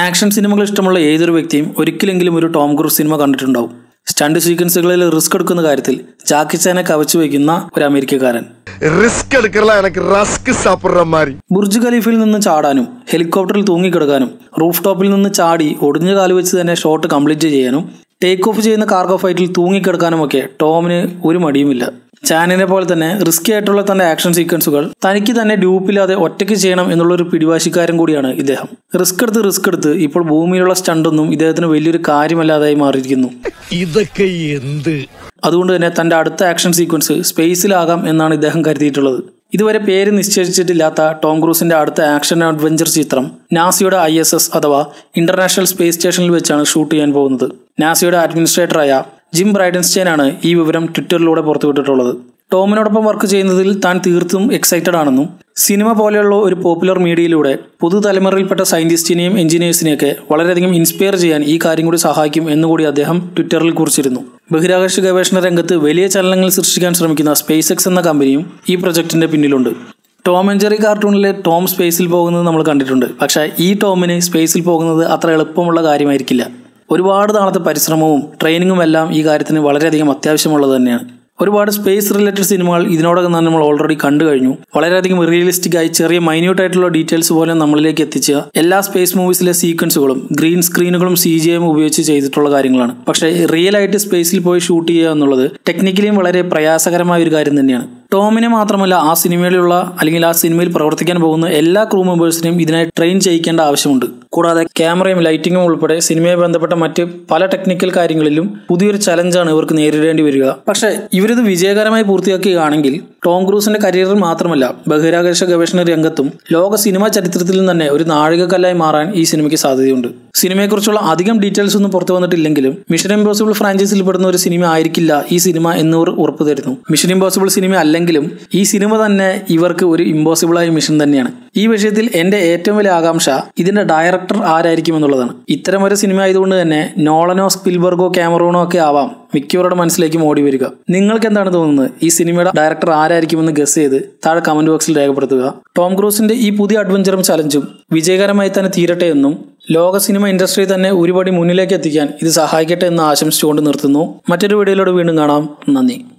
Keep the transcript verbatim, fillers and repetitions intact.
Action സിനിമകൾ ഇഷ്ടമുള്ള ഏതൊരു വ്യക്തിയും ഒരിക്കലെങ്കിലും ഒരു ടോം ക്രൂസ് സിനിമ കണ്ടിട്ടുണ്ടാവും. സ്റ്റണ്ട് സീക്വൻസുകളിൽ റിസ്ക് എടുക്കുന്ന കാര്യത്തിൽ ജാക്കി ചാനെ കവച്ചു വയ്ക്കുന്ന ഒരു അമേരിക്കക്കാരൻ. ബുർജ് ഖലീഫയിൽ നിന്ന് ചാടാനും ഹെലികോപ്റ്ററിൽ തൂങ്ങിക്കിടക്കാനും റൂഫ് ടോപ്പിൽ നിന്ന് ചാടി ഒടിഞ്ഞ കാല് വെച്ച് തന്നെ ഷോട്ട് കംപ്ലീറ്റ് ചെയ്യാനും ടേക്ക് ഓഫ് ചെയ്യുന്ന കാർഗോ ഫൈറ്റിൽ തൂങ്ങിക്കിടക്കാനുമൊക്കെ ടോമിന് ഒരു മടിയുമില്ല. ചാനിനെ പോലെ തന്നെ റിസ്കി ആയിട്ടുള്ള തന്റെ ആക്ഷൻ സീക്വൻസുകൾ തനിക്ക് തന്നെ ഡ്യൂപ്പില്ലാതെ ഒറ്റയ്ക്ക് ചെയ്യണം എന്നുള്ളൊരു പിടിവാശിക്കാരൻ കൂടിയാണ് ഇദ്ദേഹം. റിസ്ക് എടുത്ത് റിസ്ക് എടുത്ത് ഇപ്പോൾ ഭൂമിയിലുള്ള സ്റ്റണ്ടൊന്നും ഇദ്ദേഹത്തിന് വലിയൊരു കാര്യമല്ലാതായി മാറിയിരിക്കുന്നു. ഇതൊക്കെ എന്ത്? അതുകൊണ്ട് തന്നെ തന്റെ അടുത്ത ആക്ഷൻ സീക്വൻസ് സ്പേസിലാകാം എന്നാണ് ഇദ്ദേഹം കരുതിയിട്ടുള്ളത്. ഇതുവരെ പേര് നിശ്ചയിച്ചിട്ടില്ലാത്ത ടോം ക്രൂസിന്റെ അടുത്ത ആക്ഷൻ അഡ്വഞ്ചർ ചിത്രം നാസയുടെ ഐ എസ് എസ് അഥവാ ഇന്റർനാഷണൽ സ്പേസ് സ്റ്റേഷനിൽ വെച്ചാണ് ഷൂട്ട് ചെയ്യാൻ പോകുന്നത്. നാസയുടെ അഡ്മിനിസ്ട്രേറ്ററായ ജിം ബ്രൈഡൻസ്റ്റൈൻ ആണ് ഈ വിവരം ട്വിറ്ററിലൂടെ പുറത്തുവിട്ടിട്ടുള്ളത്. ടോമിനോടൊപ്പം വർക്ക് ചെയ്യുന്നതിൽ താൻ തീർത്തും എക്സൈറ്റഡ് ആണെന്നും സിനിമ പോലെയുള്ള ഒരു പോപ്പുലർ മീഡിയയിലൂടെ പുതുതലമുറയിൽപ്പെട്ട സയന്റിസ്റ്റിനെയും എഞ്ചിനീയേഴ്സിനെയൊക്കെ വളരെയധികം ഇൻസ്പയർ ചെയ്യാൻ ഈ കാര്യം കൂടി സഹായിക്കും എന്നുകൂടി അദ്ദേഹം ട്വിറ്ററിൽ കുറിച്ചിരുന്നു. ബഹിരാകാശ ഗവേഷണ രംഗത്ത് വലിയ ചലനങ്ങൾ സൃഷ്ടിക്കാൻ ശ്രമിക്കുന്ന സ്പേസ് എക്സ് എന്ന കമ്പനിയും ഈ പ്രൊജക്ടിന്റെ പിന്നിലുണ്ട്. ടോം ആൻഡ് ജെറി കാർട്ടൂണിലെ ടോം സ്പേസിൽ പോകുന്നത് നമ്മൾ കണ്ടിട്ടുണ്ട്. പക്ഷേ ഈ ടോമിന് സ്പേസിൽ പോകുന്നത് അത്ര എളുപ്പമുള്ള കാര്യമായിരിക്കില്ല. ഒരുപാട് നാളത്തെ പരിശ്രമവും ട്രെയിനിങ്ങും എല്ലാം ഈ കാര്യത്തിന് വളരെയധികം അത്യാവശ്യമുള്ളത് തന്നെയാണ്. ഒരുപാട് സ്പേസ് റിലേറ്റഡ് സിനിമകൾ ഇതിനോടകം തന്നെ നമ്മൾ ഓൾറെഡി കണ്ടു കഴിഞ്ഞു. വളരെയധികം റിയലിസ്റ്റിക് ആയി ചെറിയ മൈന്യൂട്ട് ആയിട്ടുള്ള ഡീറ്റെയിൽസ് പോലെ നമ്മളിലേക്ക് എത്തിച്ച എല്ലാ സ്പേസ് മൂവീസിലെ സീക്വൻസുകളും ഗ്രീൻ സ്ക്രീനുകളും സി ജി എം ഉപയോഗിച്ച് ചെയ്തിട്ടുള്ള കാര്യങ്ങളാണ്. പക്ഷേ റിയൽ ആയിട്ട് സ്പേസിൽ പോയി ഷൂട്ട് ചെയ്യുക എന്നുള്ളത് ടെക്നിക്കലിയും വളരെ പ്രയാസകരമായ ഒരു കാര്യം തന്നെയാണ്. ടോമിനെ മാത്രമല്ല ആ സിനിമയിലുള്ള അല്ലെങ്കിൽ ആ സിനിമയിൽ പ്രവർത്തിക്കാൻ പോകുന്ന എല്ലാ ക്രൂ മെമ്പേഴ്സിനെയും ഇതിനായി ട്രെയിൻ ചെയ്യിക്കേണ്ട ആവശ്യമുണ്ട്. കൂടാതെ ക്യാമറയും ലൈറ്റിങ്ങും ഉൾപ്പെടെ സിനിമയെ ബന്ധപ്പെട്ട മറ്റ് പല ടെക്നിക്കൽ കാര്യങ്ങളിലും പുതിയൊരു ചലഞ്ചാണ് ഇവർക്ക് നേരിടേണ്ടി വരിക. പക്ഷേ ഇവരിത് വിജയകരമായി പൂർത്തിയാക്കുകയാണെങ്കിൽ ടോം ക്രൂസിന്റെ കരിയറിൽ മാത്രമല്ല ബഹിരാകാശ ഗവേഷണ രംഗത്തും ലോക സിനിമാ ചരിത്രത്തിലും തന്നെ ഒരു നാഴികക്കല്ലായി മാറാൻ ഈ സിനിമയ്ക്ക് സാധ്യതയുണ്ട്. സിനിമയെക്കുറിച്ചുള്ള അധികം ഡീറ്റെയിൽസ് ഒന്നും പുറത്തു വന്നിട്ടില്ലെങ്കിലും മിഷൻ ഇമ്പോസിബിൾ ഫ്രാഞ്ചൈസിയിൽ പെടുന്ന ഒരു സിനിമ ആയിരിക്കില്ല ഈ സിനിമ എന്നിവർ ഉറപ്പു തരുന്നു. മിഷൻ ഇമ്പോസിബിൾ സിനിമ അല്ലെങ്കിലും ഈ സിനിമ തന്നെ ഇവർക്ക് ഒരു ഇമ്പോസിബിളായ മിഷൻ തന്നെയാണ്. ഈ വിഷയത്തിൽ എന്റെ ഏറ്റവും വലിയ ആകാംക്ഷ ഇതിന്റെ ഡയറക്ടർ ആരായിരിക്കും എന്നുള്ളതാണ്. ഇത്തരം ഒരു സിനിമ ആയതുകൊണ്ട് തന്നെ നോളനോ സ്പിൽബർഗോ ക്യാമറൂണോ ഒക്കെ ആവാം മിക്കവരുടെ മനസ്സിലേക്ക് ഓടി വരിക. നിങ്ങൾക്ക് എന്താണ് തോന്നുന്നത്? ഈ സിനിമയുടെ ഡയറക്ടർ ആരായിരിക്കുമെന്ന് ഗസ് ചെയ്ത് താഴെ കമന്റ് ബോക്സിൽ രേഖപ്പെടുത്തുക. ടോം ക്രൂസിന്റെ ഈ പുതിയ അഡ്വഞ്ചറും ചലഞ്ചും വിജയകരമായി തന്നെ തീരട്ടെ എന്നും ലോക സിനിമ ഇൻഡസ്ട്രി തന്നെ ഒരുപടി മുന്നിലേക്ക് എത്തിക്കാൻ ഇത് സഹായിക്കട്ടെ എന്ന് ആശംസിച്ചുകൊണ്ട് നിർത്തുന്നു. മറ്റൊരു വീഡിയോയിലൂടെ വീണ്ടും കാണാം. നന്ദി.